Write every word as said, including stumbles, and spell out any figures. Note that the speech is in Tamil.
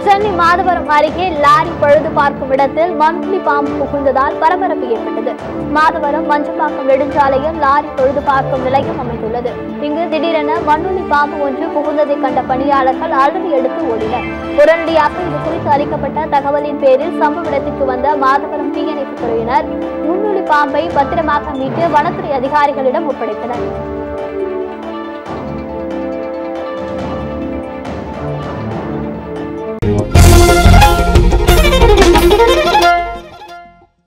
சென்னை மாதவரம் அருகே லாரி பழுது பார்க்கும் இடத்தில் மண்புலி பாம்பு புகுந்ததால் பரபரப்பு ஏற்பட்டது. மாதவரம் மஞ்சப்பாக்கம் நெடுஞ்சாலையில் லாரி பழுது பார்க்கும் நிலையம் அமைந்துள்ளது. இங்கு திடீரென மண்ணுளி பாம்பு ஒன்று புகுந்ததை கண்ட பணியாளர்கள் அலறி எடுத்து ஓடினர். உடனடியாக இது குறித்து அளிக்கப்பட்ட தகவலின் பேரில் சம்பவ இடத்திற்கு வந்த மாதவரம் தீயணைப்பு துறையினர் முன்னுளி பாம்பை பத்திரமாக மீட்டு வனத்துறை அதிகாரிகளிடம் ஒப்படைத்தனர்.